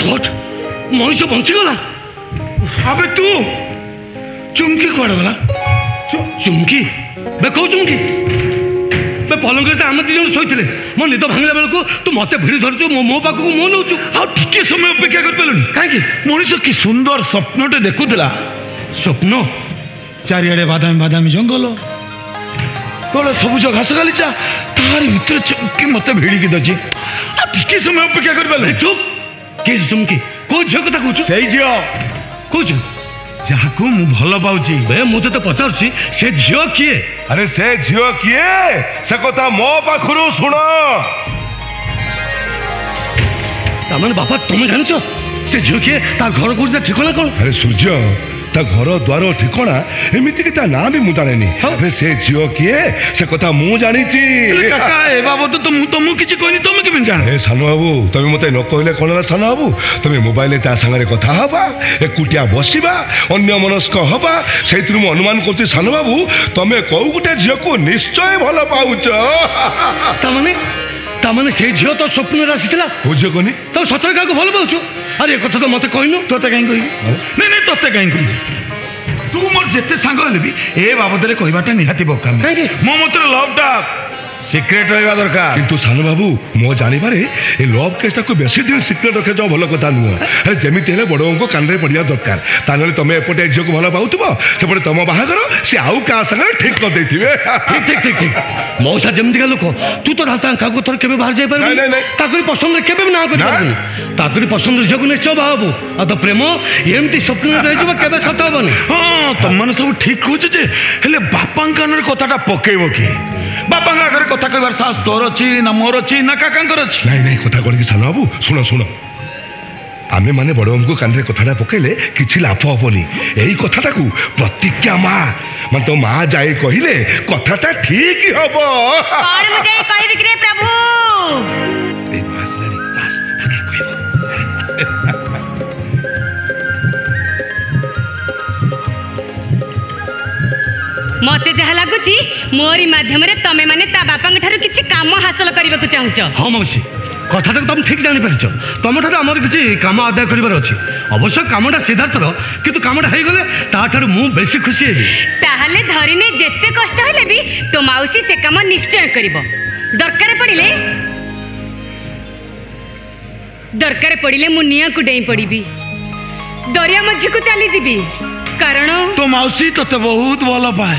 What Manish बंचीगला अबे तू चुमकी कौन गला चुमकी बे कौ चुमकी बे पलंग आम दी जन शोते मो निद भांगला बेलू तू मत भिड़ी धरचु मो पाक मो नौ टे समय अपेक्षा कर पारे कहीं मनीष कि सुंदर स्वप्नटे देखुला स्वप्न चारिड़े बादामी बादामी जंगल तले सबुज घास गालीचा तारी भितर चुमकी मत भिड़िकी दची टे समय अपेक्षा कर पारे चुप किए चुमकी कौ झील कथा कहूँ से झी कौ जहाँ को मु भल पाऊँ बे मुझे तो पचार से झील किए अरे से झील किए से कथा मो पाखु शुण ताମାନେ बापा तुम जान से झील किए ता घर को ठिकाना कौन अरे सूर्य ता घर द्वार ठिकाना एमती कि ना भी मुझे जानी अरे से झील किए से कथा मु जानी ए बाबू तो तुम किसी कहनी तुम केम जान ए सान बाबू तुम मत न कहले कौन है सान बाबू तुम मोबाइल ता सागर कथा हवा एकुटिया बसवा अन्य मनस्क हवा से अनुमान कर सान बाबू तुम कौ गोटे झील को निश्चय भल पाउच ताମାନେ से झील तो स्वप्न आसीला बुझे कहनी तो सतरे क्या भल पाचु अरे एक कथा तो मत कहनु तोते कहीं कह नहीं नहीं तोते कहीं कह तू मोर जिते सांग भी ए बाबद कहवाटा निहाती बोकाम मो मत लवटा सिक्रेट रहा दरकार किंतु सान बाबू मो जानिबारे ए लव केसटा को बेसी दिन सिक्रेट रखे जाओ भल कथा नुह अरे जमीती हेले बड़ को कान पड़ा दरकार ताने तुम एपटे झील को भल पाउथब सेपटे तुम बाहागर से आउ क्या संगे ठीक कर देथिबे ठीक ठीक ठीक ठीक मौसा जमीतिका लोक तू तो रास्ता को थोर केबे बाहर जाई पारबे ताकरी पसंद केबे ना कर पारबे ताकरी पसंद झील को निश्चय बाहबू आ तो प्रेम एमती स्वप्न रह जब केबे सत हबनी हां तुम माने सब ठीक कहछ जे हेले बापा कानर कथाटा पकेइबो कि बापा आगे कथा कहबार साहस तोर अच्छी ना मोर अच्छी ना काकांकर अच्छी नहीं नहीं कथा कौन कि सान बाबू शुण शुण आमे माने बड़ को कान कथा पकेले किसी लाभ हेनी यही कथाटा को प्रतिज्ञा माँ मान तो माँ जाए कहले कथाटा ठीक हम प्रभु मते जहा लगुच मोरी माध्यम तमे माने ता बापा किसी काम हासिल करने को चाहूच हाँ मौसी कथाटा तुम ठीक जानी पारिच तुम ठार आम किसी काम आदाय कर अच्छे अवश्य कामटा सिद्धार्थर किंतु कामटा हो गले ताठार मु बेसी खुशी हेबी ताहले धरिने जेते कष्ट हेले भी तो माउसी से काम निश्चय करिवो दरकार पड़िले मु निया को डेई पड़ीबी दरिया मझी को चली जीबी कारण तो माउसी तते बहुत भल पाए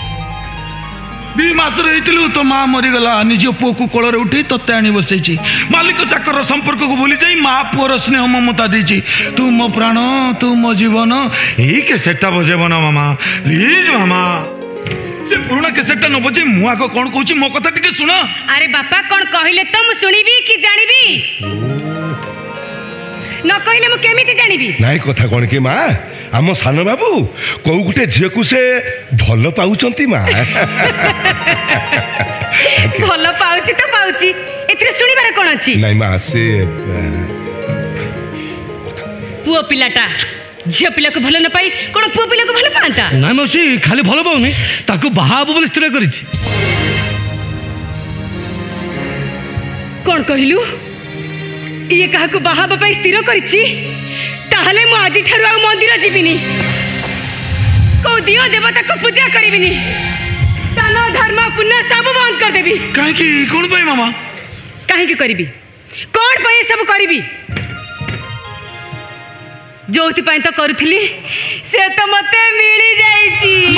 2 मास रही तो माँ मरीगला निज पुओ को कोल उठी तत्ते आनी बसई मालिक चाकर संपर्क को भूली जाई माँ पुअर स्नेह ममता देची तू मो प्राण तू मो जीवन यही केसेटा बजेब ना मामा प्लीज मामा से पुराना केसेटा न बजे मुआ को कौन कहूँ मो कथा टिके सुन अरे बापा कौन कहले तो मु सुनिबी कि जानिबी न कहले मु केमिति जानिबी नाई कथा कौन कि माँ आम सान बाबू कौ गोटे झील को से भल पाउचंती माँ भल पाउची तो पाउची एथरे सुनिबार कोन अछि नहीं माँ से पुओ पिलाटा झियो पिला को भल न पाई कोन पुओ पिला को भल पांता ना मौसी खाली भल पाउनी ताको बाहाबो बोली स्थिर करिछि कोन कहिलु ये कहा को बाहाबा पाई स्थिर करिछि ताहले मु आज ठारु आ मंदिर जीविनी को दियो देवता को पूजा करिविनी दान धर्म पुण्य सब बंद कर देबी काहे की कोन पाई मामा काहे की करिबी कोन पाई सब करिबी जोति पाई तो करूथिली से तो मते मिली जाईची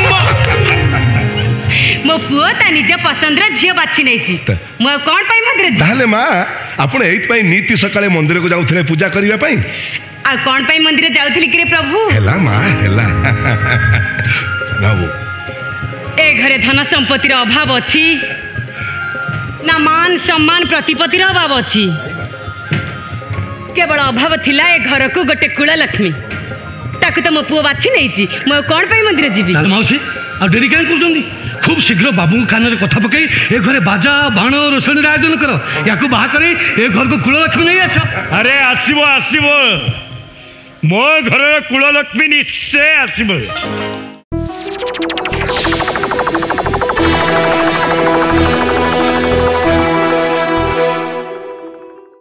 मो पुओ ता निज पसंद रे झियो बाछि नैची मो कोन पाई मंदिर ताहले मां आपण एत पाई नीति सकाळे मंदिर को जाउथले पूजा करिया पाई आ कौन पाई मंदिर जाउथली कि रे प्रभु हेला मां हेला बाबू ए घरे धन संपत्तिर अभाव अछि ना मान सम्मान प्रतिपत्तिर अभाव अछि केवल अभाव थिला ए घर को गोटे कुला लक्ष्मी ताकू तो मो पुओ बाछि नैची मो कौन पाई मंदिर जीवी ताले मौसी आ डेरी काहे करजंदी खूब शीघ्र बाबू कान कथा पकई ए घरे बाजा बाण रोषणी आयोजन कर या बाहा करे ए घर को कुललक्ष्मी नहीं आस अरे आसब आसब मो घर कुललक्ष्मी निश्चय आसब।